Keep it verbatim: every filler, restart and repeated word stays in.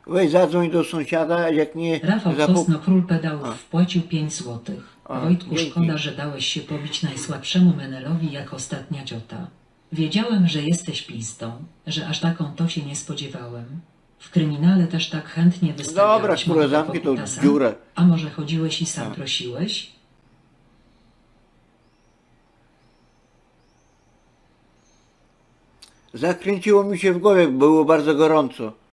Weź zadzwoń do sąsiada, jak nie Rafał zapuk... Sosno, król pedałów, A. wpłacił pięć złotych. A, Wojtku, dzięki. szkoda, że dałeś się pobić najsłabszemu Menelowi jak ostatnia ciota. Wiedziałem, że jesteś pistą, że aż taką to się nie spodziewałem. W kryminale też tak chętnie wystawiałeś Dobra, kurwa, mojego zamknij tą pokutasa? dziurę. A może chodziłeś i sam Tak. prosiłeś? Zakręciło mi się w głowie, było bardzo gorąco.